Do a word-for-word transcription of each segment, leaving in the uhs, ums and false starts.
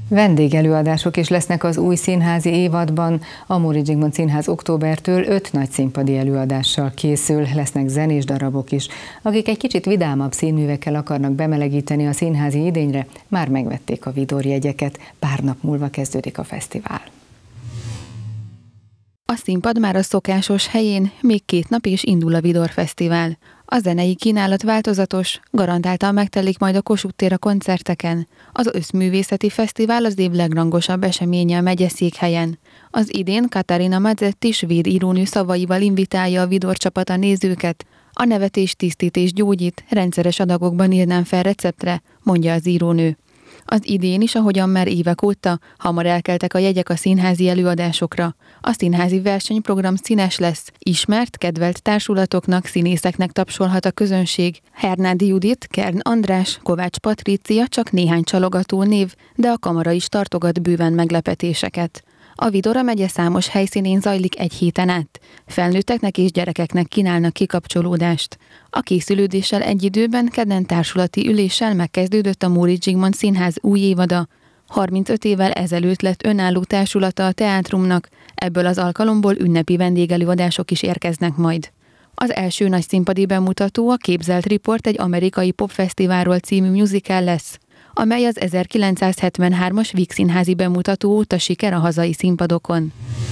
Vendégelőadások is lesznek az új színházi évadban. A Móricz Zsigmond Színház októbertől öt nagy színpadi előadással készül, lesznek zenés darabok is. Akik egy kicsit vidámabb színművekkel akarnak bemelegíteni a színházi idényre, már megvették a Vidor jegyeket. Pár nap múlva kezdődik a fesztivál. A színpad már a szokásos helyén, még két nap és indul a Vidor Fesztivál. A zenei kínálat változatos, garantáltan megtelik majd a Kossuth tér a koncerteken. Az Összművészeti Fesztivál az év legrangosabb eseménye a megyeszékhelyen. Az idén Katarina Mazzetti svéd írónő szavaival invitálja a Vidor csapat a nézőket. A nevetés, tisztítés gyógyít, rendszeres adagokban írnám fel receptre, mondja az írónő. Az idén is, ahogyan már évek óta, hamar elkeltek a jegyek a színházi előadásokra. A színházi versenyprogram színes lesz, ismert, kedvelt társulatoknak, színészeknek tapsolhat a közönség. Hernádi Judit, Kern András, Kovács Patrícia csak néhány csalogató név, de a kamara is tartogat bőven meglepetéseket. A Vidor megye számos helyszínén zajlik egy héten át. Felnőtteknek és gyerekeknek kínálnak kikapcsolódást. A készülődéssel egy időben kedden társulati üléssel megkezdődött a Móricz Zsigmond Színház új évada. harmincöt évvel ezelőtt lett önálló társulata a teátrumnak, ebből az alkalomból ünnepi vendégelőadások is érkeznek majd. Az első nagy színpadi bemutató a Képzelt Riport egy amerikai popfesztiválról című musical lesz, amely az ezerkilencszázhetvenhármas Víg színházi bemutató óta siker a hazai színpadokon.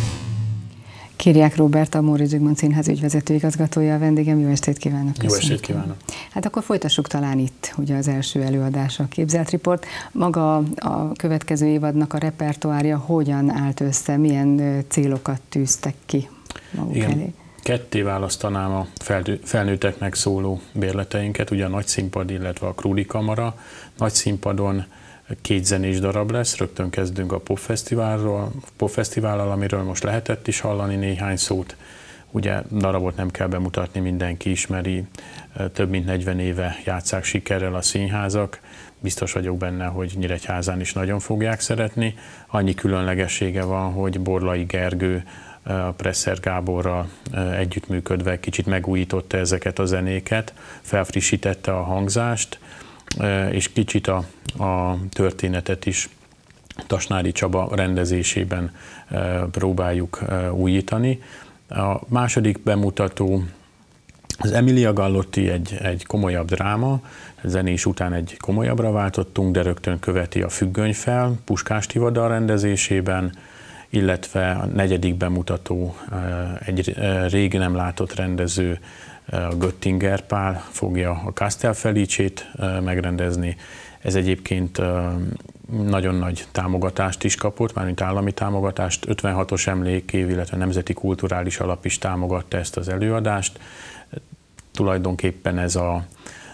Kiriák Róbert, a Móricz Zsigmond Színház ügyvezető igazgatója a vendégem. Jó estét kívánok! Jó estét kívánok! Hát akkor folytassuk talán itt, ugye az első előadás, a Képzelt Riport. Maga a következő évadnak a repertoárja hogyan állt össze, milyen célokat tűztek ki maguk Igen. elé? Ketté választanám a felnőtteknek szóló bérleteinket, ugye a nagy színpad, illetve a Krúdi Kamara. Nagy színpadon két zenés darab lesz, rögtön kezdünk a popfesztiválról, popfesztivállal, amiről most lehetett is hallani néhány szót. Ugye darabot nem kell bemutatni, mindenki ismeri, több mint negyven éve játsszák sikerrel a színházak. Biztos vagyok benne, hogy Nyíregyházán is nagyon fogják szeretni. Annyi különlegessége van, hogy Borlai Gergő a Presser Gáborral együttműködve kicsit megújította ezeket a zenéket, felfrissítette a hangzást, és kicsit a, a történetet is Tasnádi Csaba rendezésében próbáljuk újítani. A második bemutató az Emilia Gallotti, egy, egy komolyabb dráma, zenés után egy komolyabbra váltottunk, de rögtön követi a Függöny fel, Puskás Tivadar rendezésében, illetve a negyedik bemutató egy rég nem látott rendező, a Göttinger Pál fogja a Castel Felice-t megrendezni. Ez egyébként nagyon nagy támogatást is kapott, mármint állami támogatást, ötvenhatos emlékév, illetve Nemzeti Kulturális Alap is támogatta ezt az előadást. Tulajdonképpen ez a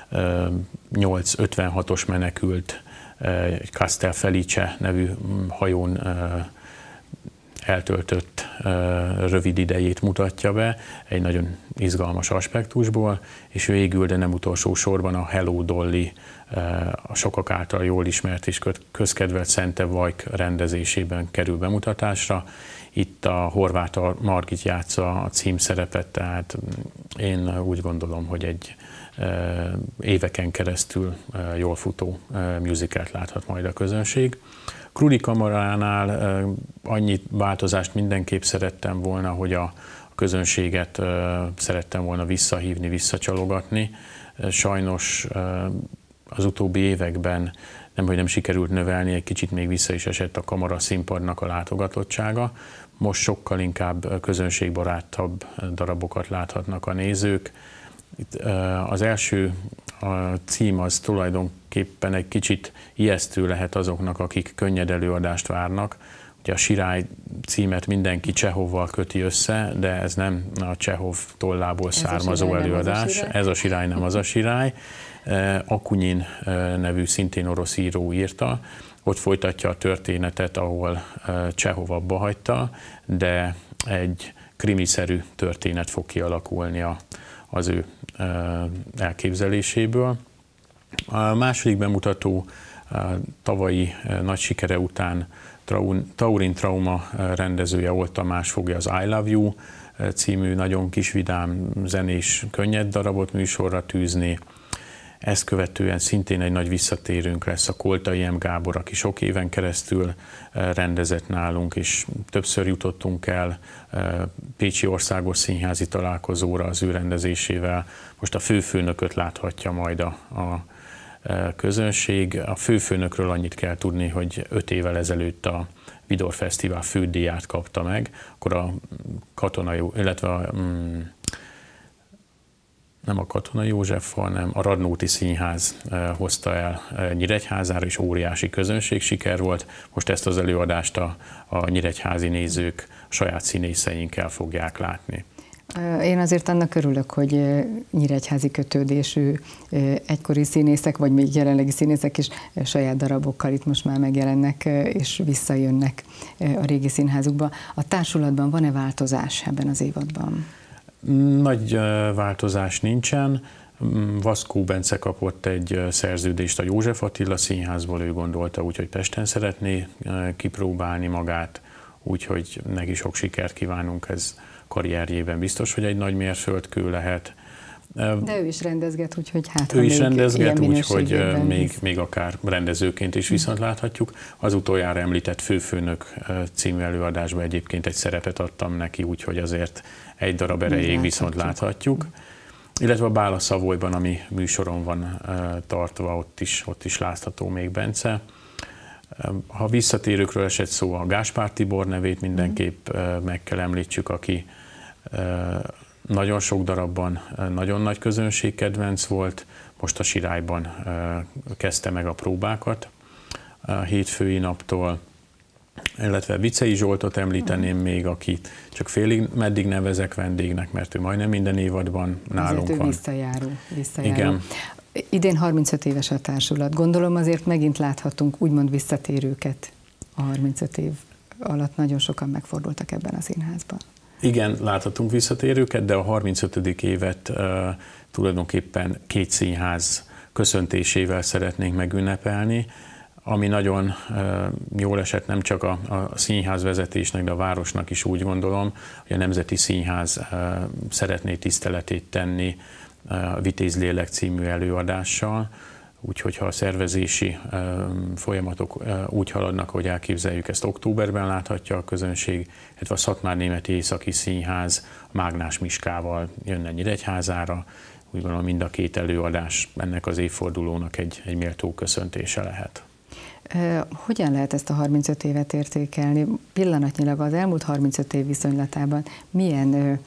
nyolc ötvenhatos menekült Castel Felice nevű hajón eltöltött rövid idejét mutatja be, egy nagyon izgalmas aspektusból, és végül, de nem utolsó sorban a Hello Dolly, a sokak által jól ismert és közkedvelt Szente Vajk rendezésében kerül bemutatásra. Itt a Horváth Margit játsza a címszerepet, tehát én úgy gondolom, hogy egy éveken keresztül jól futó musicalt láthat majd a közönség. Krúdi Kamaránál annyi változást mindenképp szerettem volna, hogy a közönséget szerettem volna visszahívni, visszacsalogatni. Sajnos az utóbbi években nemhogy nem sikerült növelni, egy kicsit még vissza is esett a kamara színpadnak a látogatottsága. Most sokkal inkább közönségbarátabb darabokat láthatnak a nézők. Itt az első a cím az tulajdonképpen egy kicsit ijesztő lehet azoknak, akik könnyed előadást várnak. Ugye a Sirály címet mindenki Csehovval köti össze, de ez nem a Csehov tollából ez származó a előadás. A ez a Sirály nem az a Sirály. Akunyin nevű szintén orosz író írta. Ott folytatja a történetet, ahol Csehov abba hagyta, de egy krimiszerű történet fog kialakulni a az ő elképzeléséből. A második bemutató tavalyi nagy sikere után Taurin Trauma rendezője Old Tamás fogja az I Love You című nagyon kis vidám zenés könnyed darabot műsorra tűzni. Ezt követően szintén egy nagy visszatérőnk lesz a Koltai M. Gábor, aki sok éven keresztül rendezett nálunk, és többször jutottunk el Pécsi Országos Színházi Találkozóra az ő rendezésével. Most a főfőnököt láthatja majd a, a közönség. A főfőnökről annyit kell tudni, hogy öt évvel ezelőtt a Vidor Fesztivál fődíját kapta meg, akkor a Katonai, illetve a, mm, nem a Katonai József, hanem a Radnóti Színház hozta el Nyíregyházára, és óriási közönség siker volt. Most ezt az előadást a, a nyíregyházi nézők a saját színészeinkkel fogják látni. Én azért annak örülök, hogy nyíregyházi kötődésű egykori színészek, vagy még jelenlegi színészek is saját darabokkal itt most már megjelennek, és visszajönnek a régi színházukba. A társulatban van-e változás ebben az évadban? Nagy változás nincsen. Vaszkó Bence kapott egy szerződést a József Attila Színházból, ő gondolta úgy, hogy Pesten szeretné kipróbálni magát, úgyhogy neki sok sikert kívánunk, ez karrierjében biztos, hogy egy nagy mérföldkő lehet. De ő is rendezget, úgyhogy hát Ő is rendezget, úgyhogy még, még akár rendezőként is viszont láthatjuk. Az utoljára említett Főfőnök című előadásban egyébként egy szerepet adtam neki, úgyhogy azért egy darab erejéig viszont láthatjuk. Illetve a Bála Szavolyban, ami műsoron van tartva, ott is, ott is látható még Bence. Ha visszatérőkről esett szó, a Gáspár Tibor nevét mindenképp meg kell említsük, aki nagyon sok darabban nagyon nagy közönségkedvenc volt, most a Sirályban kezdte meg a próbákat a hétfői naptól, illetve Vicei Zsoltot említeném még, akit csak félig meddig nevezek vendégnek, mert ő majdnem minden évadban nálunk azért van. Visszajáró, visszajáró. Igen. Idén harmincöt éves a társulat. Gondolom azért megint láthatunk úgymond visszatérőket a harmincöt év alatt. Nagyon sokan megfordultak ebben a színházban. Igen, láthatunk visszatérőket, de a harmincötödik évet uh, tulajdonképpen két színház köszöntésével szeretnénk megünnepelni, ami nagyon uh, jól esett nem csak a, a színház vezetésnek, de a városnak is, úgy gondolom, hogy a Nemzeti Színház uh, szeretné tiszteletét tenni a Vitéz Lélek című előadással, úgyhogy ha a szervezési folyamatok úgy haladnak, hogy elképzeljük, ezt októberben láthatja a közönség, illetve a Szatmárnémeti Északi Színház a Mágnás Miskával jönne Nyíregyházára. Úgy gondolom, mind a két előadás ennek az évfordulónak egy, egy méltó köszöntése lehet. Hogyan lehet ezt a harmincöt évet értékelni? Pillanatnyilag az elmúlt harmincöt év viszonylatában milyen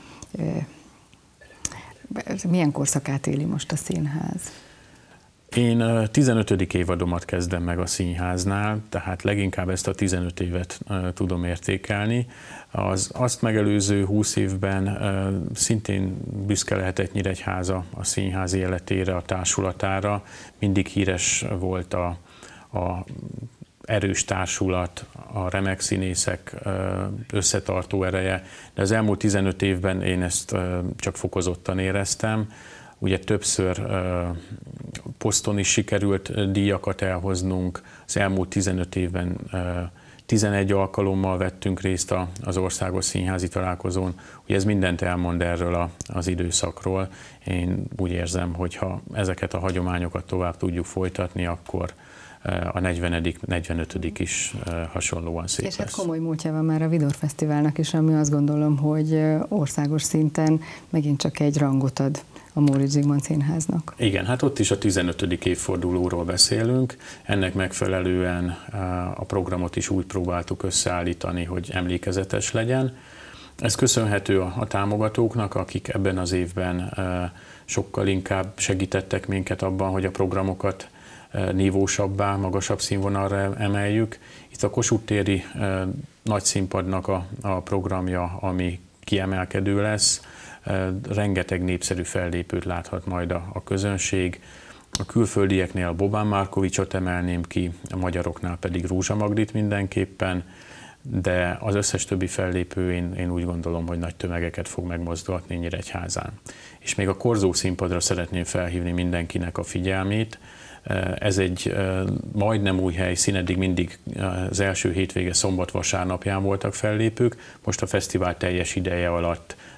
milyen korszakát éli most a színház? Én tizenötödik évadomat kezdem meg a színháznál, tehát leginkább ezt a tizenöt évet tudom értékelni. Az azt megelőző húsz évben szintén büszke lehetett Nyíregyháza a színházi életére, a társulatára. Mindig híres volt a, a erős társulat, a remek színészek összetartó ereje, de az elmúlt tizenöt évben én ezt csak fokozottan éreztem. Ugye többször poszton is sikerült díjakat elhoznunk, az elmúlt tizenöt évben tizenegy alkalommal vettünk részt az Országos Színházi Találkozón. Ugye ez mindent elmond erről az időszakról. Én úgy érzem, hogy ha ezeket a hagyományokat tovább tudjuk folytatni, akkor a negyvenedik, negyvenötödik is hasonlóan szép És lesz. hát komoly múltja van már a Vidor Fesztiválnak is, ami azt gondolom, hogy országos szinten megint csak egy rangot ad a Móricz Zsigmond Színháznak. Igen, hát ott is a tizenötödik évfordulóról beszélünk. Ennek megfelelően a programot is úgy próbáltuk összeállítani, hogy emlékezetes legyen. Ez köszönhető a, a támogatóknak, akik ebben az évben sokkal inkább segítettek minket abban, hogy a programokat nívósabbá, magasabb színvonalra emeljük. Itt a Kossuth téri e, nagy színpadnak a, a programja, ami kiemelkedő lesz. E, rengeteg népszerű fellépőt láthat majd a, a közönség. A külföldieknél Bobán Markovicsot emelném ki, a magyaroknál pedig Rózsa Magdit mindenképpen, de az összes többi fellépő én, én úgy gondolom, hogy nagy tömegeket fog megmozdulatni Nyíregyházán. És még a Korzó színpadra szeretném felhívni mindenkinek a figyelmét. Ez egy majdnem új helyszín, eddig mindig az első hétvége szombat-vasárnapján voltak fellépők, most a fesztivál teljes ideje alatt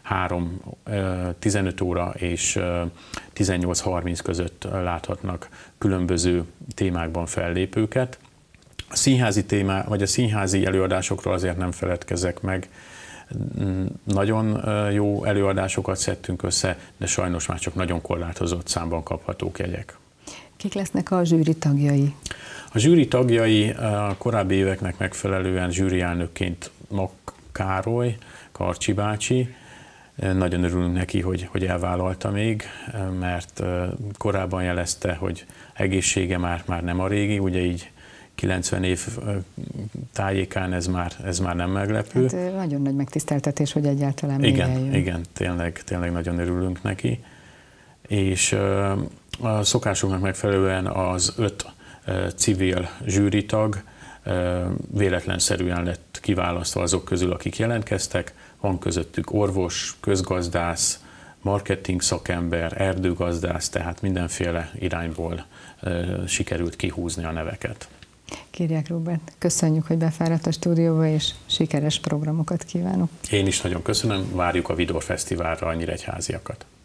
három tizenöt óra és tizennyolc harminc között láthatnak különböző témákban fellépőket. A színházi témá, vagy a színházi előadásokról azért nem feledkezek meg. Nagyon jó előadásokat szedtünk össze, de sajnos már csak nagyon korlátozott számban kaphatók jegyek. Kik lesznek a zsűri tagjai? A zsűri tagjai a korábbi éveknek megfelelően zsűrielnökként Mak Károly, Karcsi bácsi. Nagyon örülünk neki, hogy, hogy elvállalta még, mert korábban jelezte, hogy egészsége már, már nem a régi, ugye így kilencven év tájékán ez már, ez már nem meglepő. Hát nagyon nagy megtiszteltetés, hogy egyáltalán még igen, eljön. Igen, tényleg, tényleg nagyon örülünk neki. És a szokásunknak megfelelően az öt civil zsűritag véletlenszerűen lett kiválasztva azok közül, akik jelentkeztek. Van közöttük orvos, közgazdász, marketing szakember, erdőgazdász, tehát mindenféle irányból sikerült kihúzni a neveket. Kérjek, Róbert, köszönjük, hogy befáradt a stúdióba, és sikeres programokat kívánok. Én is nagyon köszönöm, várjuk a Vidor Fesztiválra a nyíregyháziakat.